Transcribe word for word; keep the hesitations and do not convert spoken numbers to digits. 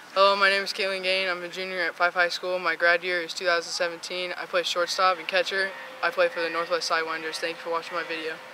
Hello, my name is Caitlin Gain. I'm a junior at Fife High School. My grad year is two thousand seventeen. I play shortstop and catcher. I play for the Northwest Sidewinders. Thank you for watching my video.